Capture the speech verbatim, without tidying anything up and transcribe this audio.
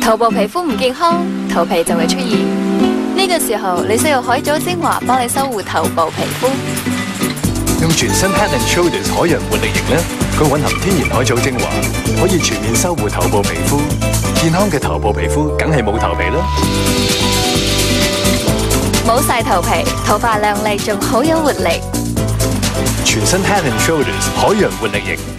頭部皮膚唔健康，頭皮就會出現。呢個時候你需要海藻精華幫你修護頭部皮膚。 用全新 Head and Shoulders 海洋活力型呢，佢混合天然海藻精華，可以全面修護頭部皮膚。健康嘅頭部皮膚梗係冇頭皮啦。 冇曬頭皮，頭髮亮麗仲好有活力。 全新 Head and Shoulders 海洋活力型。